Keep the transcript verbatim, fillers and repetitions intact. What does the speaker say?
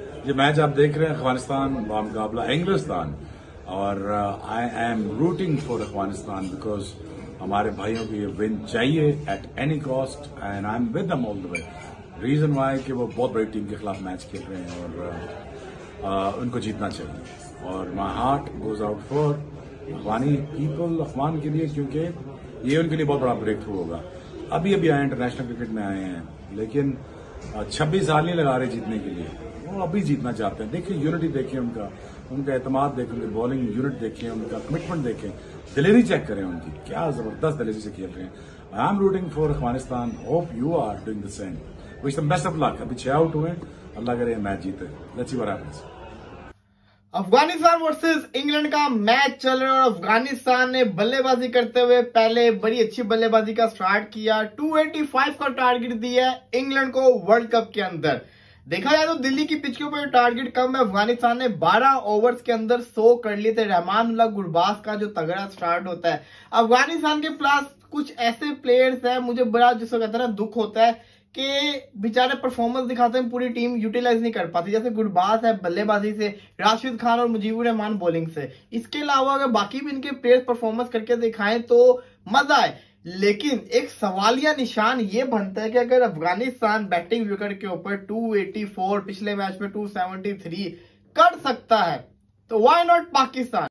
ये मैच आप देख रहे हैं अफगानिस्तान का मुकाबला इंग्लिस्तान, और I am rooting for Afghanistan because हमारे भाइयों को ये विन चाहिए at any cost, and I am with them all the way. Reason why कि वो बहुत बड़ी टीम के खिलाफ मैच खेल रहे हैं और uh, uh, उनको जीतना चाहिए, और my heart goes out for Afghani people, Afghan के लिए, क्योंकि ये उनके लिए बहुत बड़ा ब्रेक थ्रू होगा। अभी अभी आए इंटरनेशनल क्रिकेट में आए हैं, लेकिन छब्बीस साल नहीं लगा रहे जीतने के लिए, वो अभी जीतना चाहते हैं। देखिए यूनिटी देखिए उनका, उनका एतमाद देखें, उनकी बॉलिंग यूनिट देखिए, उनका कमिटमेंट देखें, दिलेरी चेक करें उनकी, क्या जबरदस्त दिलेरी से खेल रहे हैं। I am rooting for Afghanistan, hope you are doing the same. Wish them best of luck. अभी छह आउट हुए, अल्लाह करे मैच जीते। Let's see what happens. Afghanistan versus England का मैच चल रहा है और अफगानिस्तान ने बल्लेबाजी करते हुए पहले बड़ी अच्छी बल्लेबाजी का स्टार्ट किया। दो सौ पचासी का टारगेट दिया है इंग्लैंड को वर्ल्ड कप के अंदर। देखा जाए तो दिल्ली की पिच के ऊपर टारगेट कम है। अफगानिस्तान ने बारह ओवर्स के अंदर सौ कर लिए थे। रहमानुल्लाह गुरबाज का जो तगड़ा स्टार्ट होता है। अफगानिस्तान के पास कुछ ऐसे प्लेयर्स हैं, मुझे बड़ा जिसको कहते हैं ना दुख होता है कि बेचारे परफॉर्मेंस दिखाते हैं, पूरी टीम यूटिलाइज नहीं कर पाती। जैसे गुरबाज है बल्लेबाजी से, राशिद खान और मुजीबुर रहमान बॉलिंग से। इसके अलावा अगर बाकी भी इनके प्लेयर्स परफॉर्मेंस करके दिखाएं तो मजा आए। लेकिन एक सवालिया निशान ये बनता है कि अगर अफगानिस्तान बैटिंग विकेट के ऊपर दो सौ चौरासी, पिछले मैच में दो सौ तिहत्तर कर सकता है, तो व्हाई नॉट पाकिस्तान।